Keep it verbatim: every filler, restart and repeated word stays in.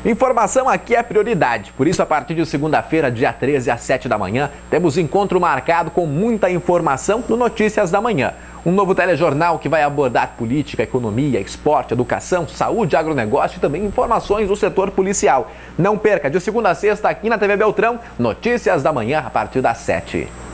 Informação aqui é prioridade, por isso a partir de segunda-feira, dia treze, às sete da manhã, temos encontro marcado com muita informação no Notícias da Manhã. Um novo telejornal que vai abordar política, economia, esporte, educação, saúde, agronegócio e também informações do setor policial. Não perca, de segunda a sexta aqui na T V Beltrão, Notícias da Manhã a partir das sete.